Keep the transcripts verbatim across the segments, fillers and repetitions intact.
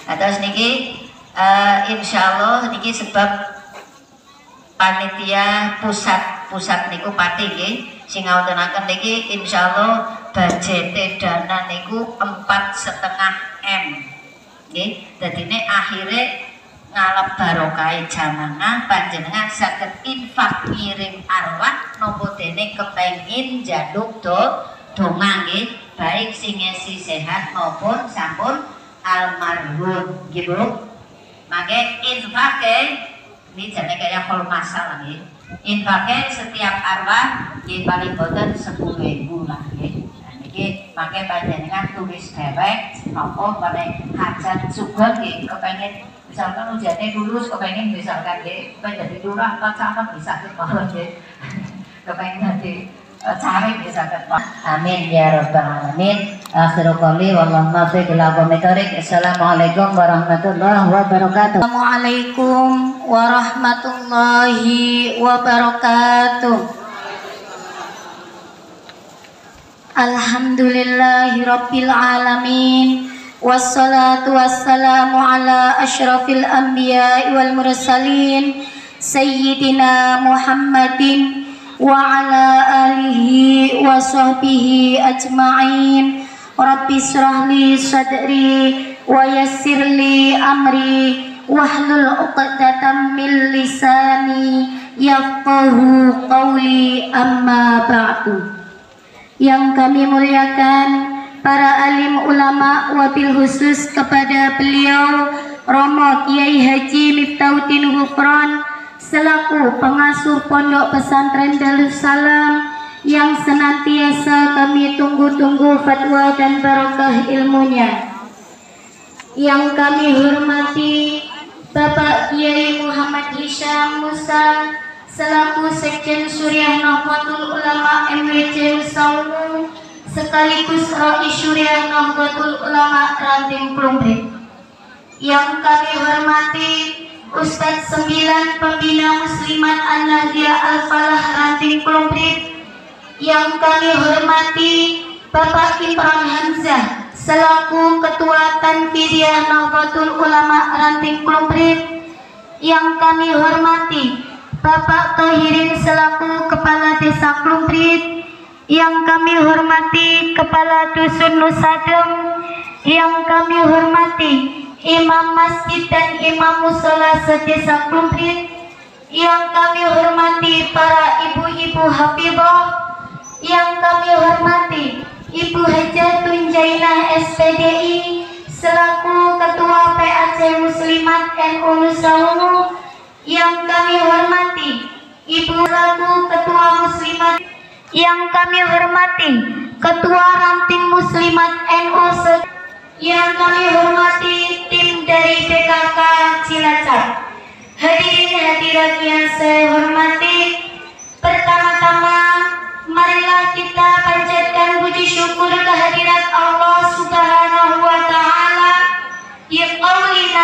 Terus niki uh, insyaallah niki sebab panitia pusat pusat niku pati nggih sing ngawontenaken niki insyaallah budget dana niku empat setengah m nggih. Dadine akhire ngalap barokah jamaah panjenengan saged infak ngirim arwah nopo dene kepengin njaluk do donga nggih, baik sing ngesi sehat maupun sampun almarhum nggih Bu. Mangke infake ini jane kaya hol masalah nggih. Infake setiap arwah nggih paling boten sepuluh ribu lah nggih. Nah niki mangke panjenengan tulis dewek napa meneh hajat sugeng nggih kepengin misalkan ujiannya lulus kepengen misalkan nggih kepengen jadi lurah tak camat bisa kepala nggih. Kepengen jadi cari misalkan Pak. Amin ya rabbal alamin. Akhirul qouli wallahu muwaffiq ila aqwamit thoriq. Assalamualaikum warahmatullahi wabarakatuh. Assalamualaikum warahmatullahi wabarakatuh. Alhamdulillahi rabbil alamin. Wassalatu wassalamu ala asyrafil anbiya'i wal mursalin sayyidina Muhammadin wa ala alihi wa sahbihi ajma'in. Rabbi shrah li sadri wa yassir li amri wahlul 'uqdatam min lisani yafqahu qawli, amma ba'du. Yang kami muliakan para alim ulama, wabil khusus kepada beliau Romo Kiai Haji Miftauddin Ghufran selaku pengasuh Pondok Pesantren Darussalam yang senantiasa kami tunggu-tunggu fatwa dan barokah ilmunya. Yang kami hormati Bapak Kiai Muhammad Hisham Musa selaku Sekjen Suriah Nahdlatul Ulama M W C Sawu sekaligus Rais Suriah Nahdlatul Ulama Ranting Plumbrit. Yang kami hormati Ustadz sembilan Pembina Muslimat An-Nahdiyah Al-Falah Ranting Plumbrit. Yang kami hormati Bapak Kipran Hamzah selaku Ketua Tanfidiyah Nahdlatul Ulama Ranting Plumbrit. Yang kami hormati Bapak Tohirin selaku Kepala Desa Plumbrit. Yang kami hormati Kepala Dusun Nusadem. Yang kami hormati Imam Masjid dan Imam Musola sedesa Plumbrit. Yang kami hormati para ibu-ibu hafizah. Yang kami hormati Ibu Hajatun Jainah S P D I selaku Ketua P A C Muslimat N U Nusawu. Yang kami hormati Ibu selaku Ketua Muslimat. Yang kami hormati Ketua Ranting Muslimat N U. Yang kami hormati tim dari P K K Cilacap. Hadirin hadirat yang saya hormati, pertama-tama marilah kita panjatkan puji syukur kehadirat Allah Subhanahu wa taala. Ya qaulina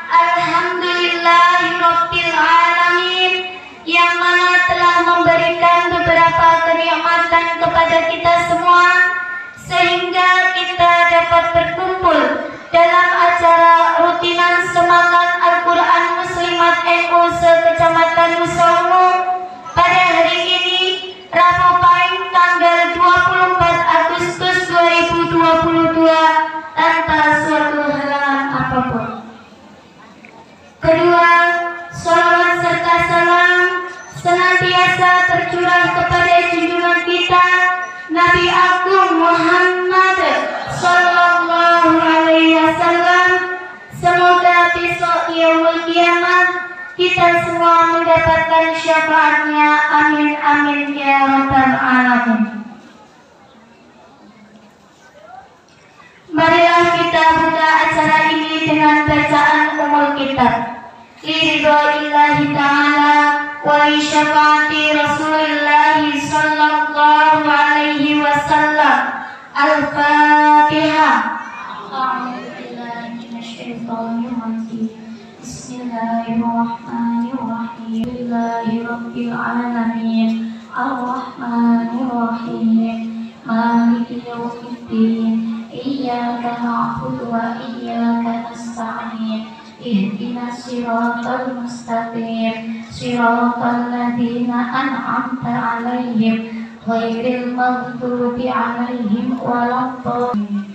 alhamdulillahirabbil alamin, yang mana telah memberikan beberapa kenikmatan kepada kita semua sehingga kita dapat berkumpul dalam acara rutinan semangat Al-Quran Muslimat N U se-Kecamatan Nusawu pada hari ini Rabu Pahing tanggal dua puluh empat Agustus dua ribu dua puluh dua tanpa suatu halangan apapun. Kedua, salawat serta salam senantiasa tercurah kepada junjungan kita Nabi Agung Muhammad Sallallahu Alaihi Wasallam. Semoga besok yaumul kiamat kita semua mendapatkan syafaatnya. Amin amin ya rabbal alamin. Marilah kita buka acara ini dengan bacaan umul kitab. Liridhoillahi ta'ala wa li syafaati Rasulillahi sallallahu alaihi wasallam. Al-Fatihah. A'udzubillahi minasyaitonir rajim. Bismillahirrahmanirrahim. Alhamdulillahirabbil alamin. Ar-Rahmanirrahim. Maliki yaumiddin. Iyyaka na'budu wa iyyaka nasta'in. Ihdinas siratal mustaqim siratal ladzina an'amta 'alaihim ghairil maghdubi 'alaihim waladdallin.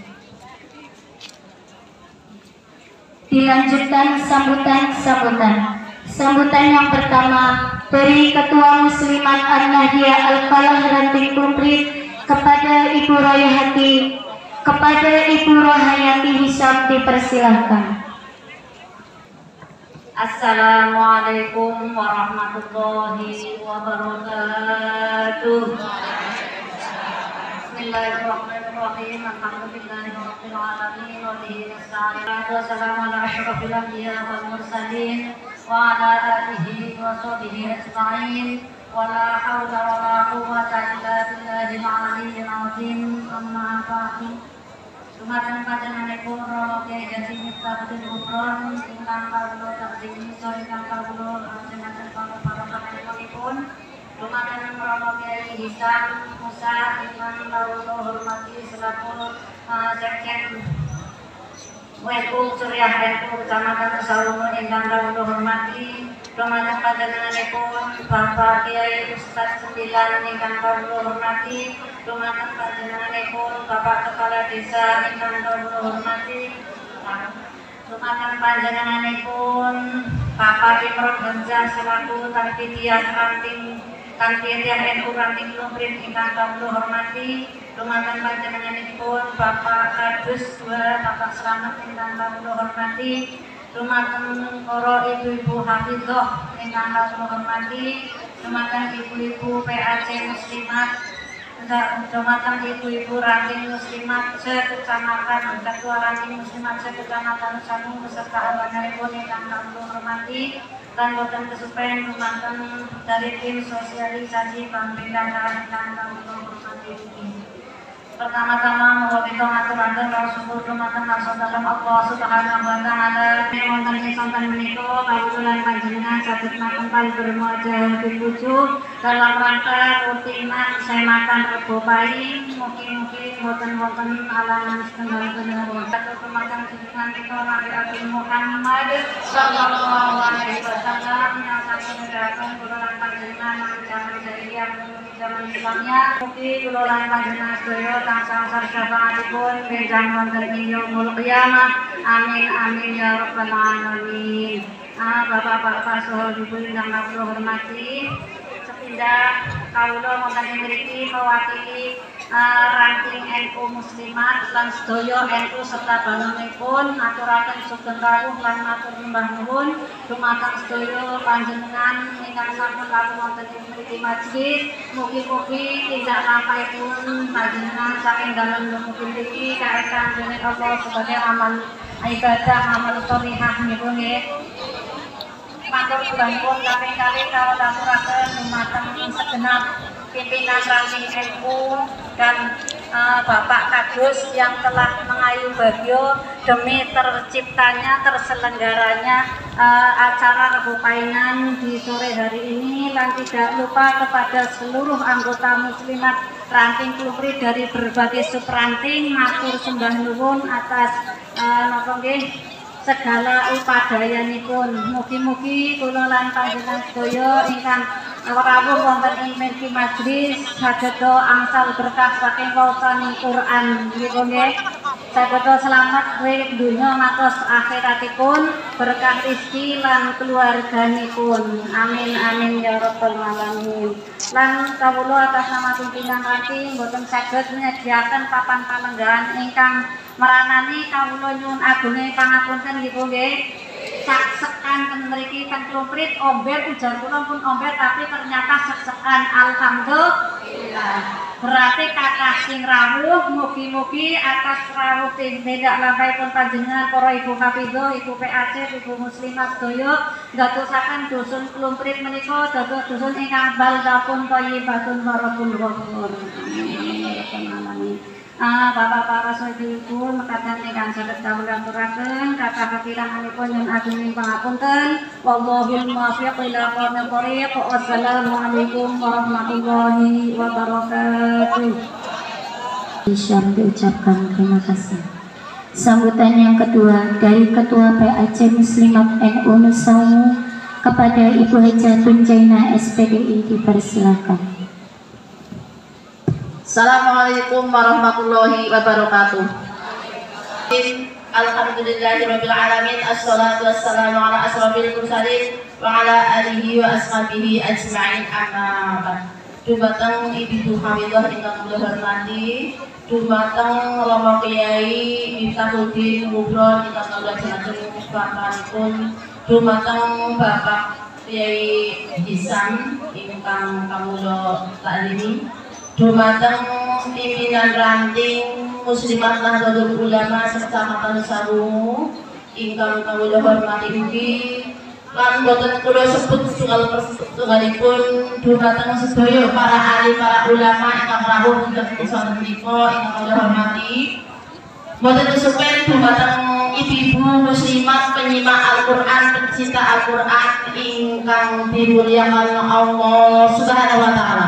Dilanjutkan sambutan-sambutan. Sambutan yang pertama dari Ketua Muslimat An-Nahdiyah Al-Falah Ranting Klumprit kepada Ibu Royhati, kepada Ibu Rohayati Hisam dipersilahkan. Assalamualaikum warahmatullahi wabarakatuh. Bismillahirrahmanirrahim. Alhamdulillahirabbil alamin wa bihi nasta'in. Wassalamu ala asyrafil anbiya wal mursalin wa ala alihi wa sahbihi ajma'in. Wa la haula wa la quwwata illa billahil aliyyil azim. Amma ba'du. Dumateng panjenenganipun Rama Kyai Haji Miftahul Qur'an ingkang kawula tardini saha ingkang kawula lajengaken pangapuntenipun. Dumateng Rama Kyai Hisam Musa ingkang kawula hormati selaku Sekjen W N U Suriah N U Kecamatan Sawungu ingkang kawula hormati. Dumateng panjenenganipun Bapak Kyai Ustaz Sembilan ingkang kawula hormati. Dumateng panjenenganipun Bapak Kepala Desa ingkang kawula hormati. Dumateng panjenenganipun Bapak Imron Hamzah selaku Tanfidiyah Ranting Tanfidiyah N U Ranting Klumprit ingkang kawula hormati. Dumateng panjenenganipun Bapak Kadus dua Bapak Slamet ingkang kawula hormati. Dumateng para ibu-ibu hafizah ingkang kawula hormati. Dumateng ibu-ibu P A C Muslimat, dumateng ibu-ibu ranting muslimat sekecamatan, ketua ranting muslimat sekecamatan Sanu beserta abangipun ingkang kawula hormati, lan boten kesupen dumateng dari tim sosialisasi pembinaan ingkang kawula hormati. Pertama-tama mohon kita ngaturaken rasa syukur dumateng Rasulullah Allah Subhanahu wa taala. Wonten ing sonten menika kawula panjenengan saged matempan bermuajah diwujud dalam rangka rutinat semakan rebo pari. Mugi-mugi boten wonten alangan setengah bener. Satu dumateng jenengan kita Nabi Muhammad sallallahu alaihi wasallam yang sampun nedhaken kula lan panjenengan jaman jahiliyah zaman Islamnya. Mugi kula lan panjenengan sedaya tansah syafaatipun benjang wonten ing yaumul qiyamah. Amin amin ya rabbal alamin. Ah Bapak-bapak saha ibu ingkang kawula hormati, sepindah kawula wonten ing mriki mewakili uh, ranting N U Muslimat lan sedaya N U serta bangunipun aturaken sugeng rawuh lan matur nyembah nuwun dumateng sedaya panjenengan ingkang sampun lampah wonten ing mriki majelis. Mugi-mugi tindak lampahipun panjenengan saking dalem mugi mriki kaetan dening Allah sebagai amal ibadah amal sholihah niku nggih. Matur nuwun kaping-kaping kawula aturaken dumateng segenap pimpinan ranting N U dan uh, Bapak Kadus yang telah mengayu bagyo demi terciptanya terselenggaranya uh, acara Rebo Paingan di sore hari ini, dan tidak lupa kepada seluruh anggota muslimat ranting Klumprit dari berbagai subranting matur sembah nuwun atas uh, napa nggih segala upadayanipun. Mugi-mugi kula lan panjenengan sedaya ingkang rawuh wonten ing mriki majelis sageda angsal berkah saking waosaning Quran nggih nggih. Sageda selamat urip donya matos akhiratipun, berkah rezeki lan keluarganipun. Amin amin ya rabbal alamin. Lan kawula atas nama pimpinan ranting boten saged nyediaken papan palenggahan ingkang meranani kawula nyuwun agunge pangapunten nggih nggih. Sek-sekan ten mriki ten Klumprit ombet ujar kula pun ombet tapi ternyata sek-sekan alhamdulillah. Berarti kathah sing rawuh, mugi-mugi atas rawuh tindak lampahipun panjenengan para ibu hafizah, ibu P A C, ibu muslimat sedaya ndadosaken dusun Klumprit menika dados dusun ingkang baldatun thayyibatun warabul ghafur. Amin. Ah, Bapak-bapak rasulipun mekaten ingkang saged kawula aturaken kathah kekiranganipun nyuwun agung pangapunten. Wallahul muwaffiq ila aqwamit thoriq. Wassalamualaikum warahmatullahi wabarakatuh. Isyam diucapkan terima kasih. Sambutan yang kedua dari Ketua P A C Muslimat N U Nusawu kepada Ibu Haja Tunjaina S P D I dipersilakan. Assalamualaikum warahmatullahi wabarakatuh. Alhamdulillahirabbil alamin, assalatu wassalamu ala asrofil mursalin wa ala alihi wa ashabihi ajma'in, amma ba'd. Dumateng Ibu Hamidah ingkang kula hormati, dumateng Romo Kiai Miftahudin Mubron ingkang kula jenengan muspapanipun, dumateng Bapak Kiai Ihsan ingkang kawula taklimi, dumateng pimpinan ranting Muslimat Nahdlatul Ulama Kecamatan Sawu ingkang kawula hormati ugi, lan boten kula sebut setunggal perstungalipun dumateng sedaya para ahli para ulama ingkang rawuh wonten ing menika ingkang kula hormati, boten kesupen dumateng ibu-ibu muslimat penyimak Al-Qur'an, pencinta Al-Qur'an ingkang dimuliakan Allah Subhanahu wa taala.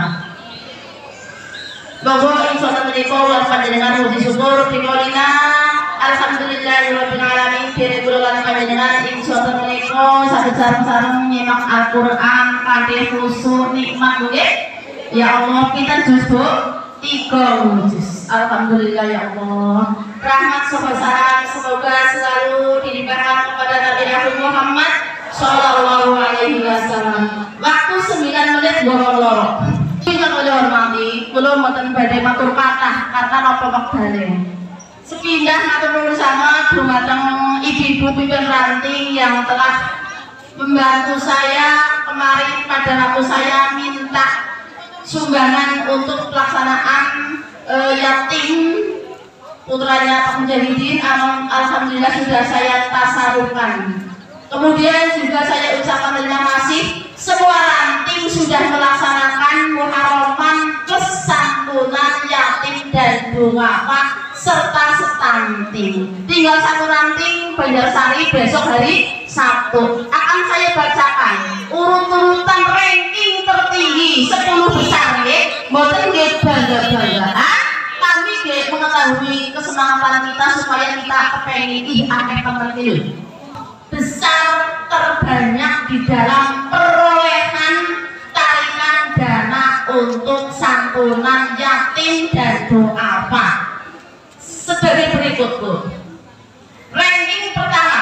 Bahwa insyaallah menika lan panjenengan puji syukur dikolina alhamdulillahirabbil alamin, dene kula lan panjenengan insyaallah menika saged sareng-sareng nyimak Al-Qur'an kanthi khusyuk nikmat nggih. Ya Allah, kita juz Bu tiga juz. Alhamdulillah ya Allah. Rahmat salam semoga selalu dilimpahkan kepada Nabi Muhammad sallallahu alaihi wasallam. Waktu sembilan menit loro-loro. Ingkang kula hormati, kula mboten badhe matur kathah kata napa wektane. Sepindah matur nuwun sama dumateng ibu-ibu pimpin ranting yang telah membantu saya kemarin pada waktu saya minta sumbangan untuk pelaksanaan uh, yatim putranya Pak Mujahidin. Alhamdulillah sudah saya tasarufkan. Kemudian juga saya ucapkan terima kasih, semua ranting sudah melaksanakan muharaman kesantunan yatim dan duafa serta stunting. Tinggal satu ranting Banjarsari besok hari Sabtu. Akan saya bacakan urut-urutan ranking tertinggi sepuluh besar nggih. Mboten nggih bangga-banggaan. Kami nggih mengetahui kesemangan kita supaya kita kepengin ih akeh temen iki. Besar terbanyak di dalam perolehan tarikan dana untuk santunan yatim dan duafa sebagai berikut Bu. Ranking pertama,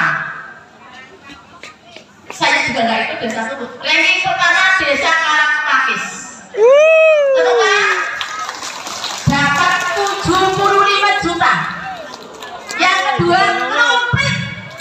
saya juga nggak ikut desa itu. Ranking pertama Desa Karangpakis, tentukan dapat tujuh puluh lima juta. Yang kedua Noprit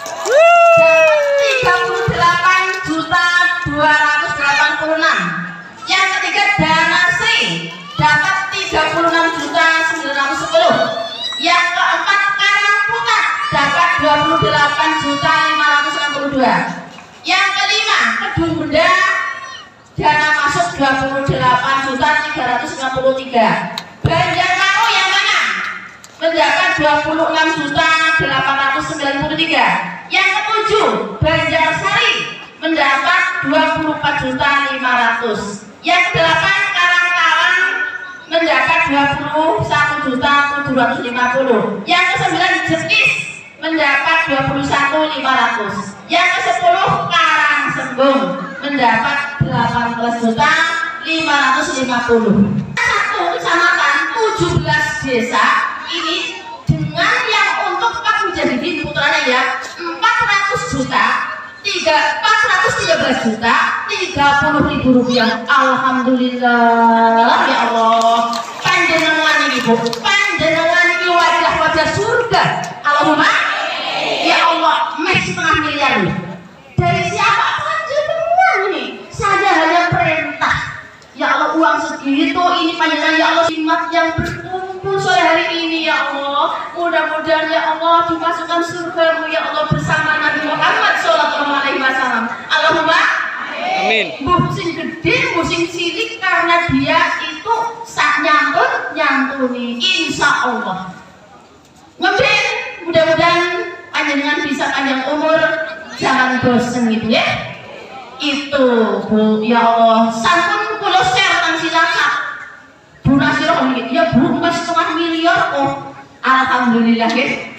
tiga puluh delapan juta dua ratus delapan puluh enam. Yang ketiga Danasri dapat tiga puluh enam juta sembilan ratus sepuluh. Yang keempat Karangputat dapat dua puluh delapan juta lima ratus enam puluh dua. Yang kelima Kedung Benda dana masuk dua puluh delapan juta tiga ratus lima puluh tiga. Banjarmaru yang mana mendapat dua puluh enam juta delapan ratus sembilan puluh tiga. Yang ketujuh Banjarsari mendapat dua puluh empat juta lima ratus. Yang kedelapan Karangkalang mendapat dua puluh satu juta tujuh ratus lima puluh. Yang kesembilan Jekis mendapat dua puluh satu juta lima ratus. Yang kesepuluh Karangsembung mendapat delapan belas juta lima ratus lima puluh. Satu kecamatan tujuh belas desa ini dengan yang untuk Pak Mujahidin putranya ya empat ratus juta, empat ratus tiga belas juta tiga puluh ribu rupiah. Alhamdulillah ya Allah. Panjenengan ini Bu, panjenengan ini wajah-wajah surga. Allahumma ya Allah, meh setengah miliar nih. Dari siapa? Panjenengan ini. Saya hanya perintah. Ya Allah, uang segitu ini panjenengan ya Allah simat yang berkumpul sore hari ini ya Allah. Mudah-mudahan ya Allah dimasukkan surga-Mu ya Allah bersama Nabi Muhammad shallallahu alaihi wasallam. Allahumma amin. Musim gede, musim cilik karena dia itu sak nyantun nyantuni insya Allah. Ngebin, mudah-mudahan panjenengan bisa panjang umur, jangan bosen gitu ya. Itu Bu ya Allah, sampun kula share nang Cilacap. Bu Nasiro ya Bu, mas setengah miliar kok. Alhamdulillah ya.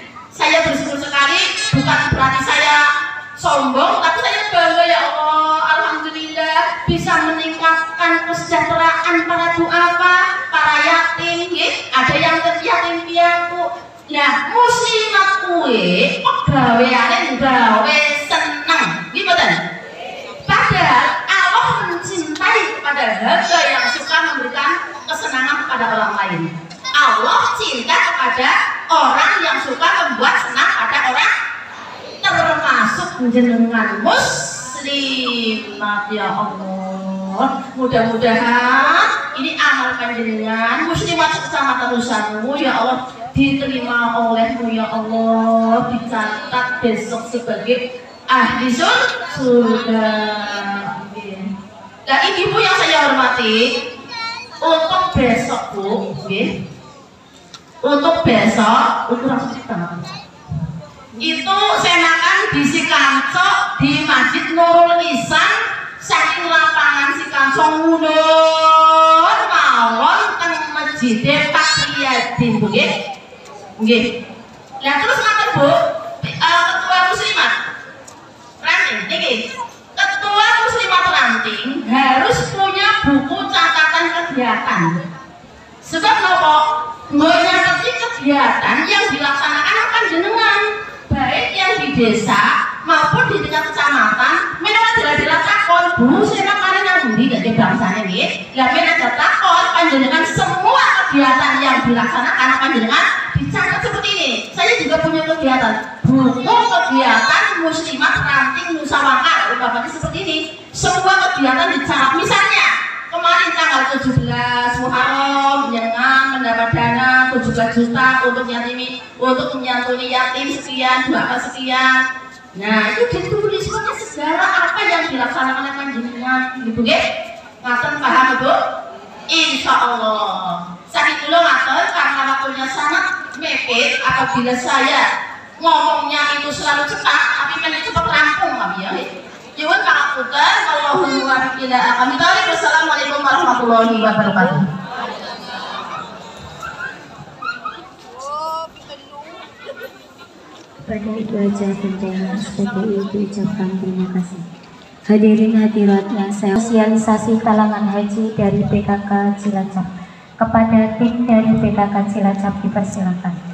Saya bersyukur sekali, bukan berarti saya sombong, tapi saya bangga ya Allah, alhamdulillah bisa meningkatkan kesejahteraan para duafa, para yatim, ya. Ada yang yatim piatu. Nah, muslimat kue pegawaiane gawe seneng, gimana? Padahal Allah mencintai kepada hamba yang suka memberikan kesenangan kepada orang lain. Allah cinta kepada orang yang suka membuat senang pada orang, termasuk jenengan muslimat ya Allah. Mudah-mudahan ini amal panjenengan muslimat Kecamatan Nusanwu ya Allah diterima olehmu ya Allah, dicatat besok sebagai ahli surga. Nah, ibu yang saya hormati, untuk besok Bu, okay. Untuk besok, untuk langsung itu saya makan di Sikanco di Masjid Nurul Ihsan, saking lapangan Sikanco mundur mawon teng Masjid Pak Riyadin Bu nggih. Nggih. Lah terus ngaten Bu, uh, ketua muslimat ranting niki. Ketua muslimat ranting harus punya buku catatan kegiatan. Sebab nopo? Menyatati kegiatan yang dilaksanakan akan jenengan, baik yang di desa maupun di tingkat kecamatan. Menawa jelas-jelas takon, Bu, saya kemarin nang ndi gak bangsane nggih. Lah men ada takon panjenengan semua kegiatan yang dilaksanakan panjenengan dicatat seperti ini. Saya juga punya kegiatan, buku kegiatan muslimat ranting musyawarah, umpamanya seperti ini. Semua kegiatan dicatat. Misalnya kemarin tanggal tujuh belas Muharram jenengan mendapat dana tujuh belas juta untuk yatim, untuk menyantuni yatim sekian, dua sekian. Nah, itu ditulis pokoknya segala apa yang dilaksanakan oleh panjenengan gitu nggih. Ngaten paham Bu? Insya Allah. Saking kula ngaten karena waktunya sangat mepet, apabila saya ngomongnya itu selalu cepat, tapi pengen cepat rampung kami ya. Nyuwun pangapunten, Allahumma barik ila kami tarik. Wassalamualaikum warahmatullahi wabarakatuh. Pada itu aja penjelasan sebagai itu ucapkan terima kasih. Hadirin hadirat yang saya sosialisasi talangan haji dari P K K Cilacap kepada tim dari P K K Cilacap dipersilakan.